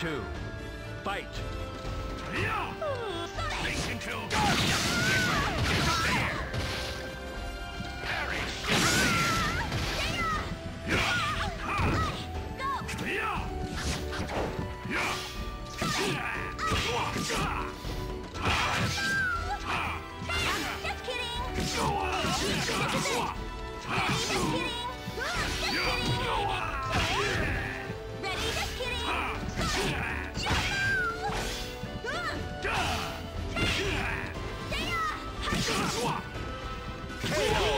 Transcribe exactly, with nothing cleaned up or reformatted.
two. Fight! Face into Get up there! Parry! Get up Just kidding! This is it! Ready? Just kidding! Just kidding! Ready? Just kidding! K O!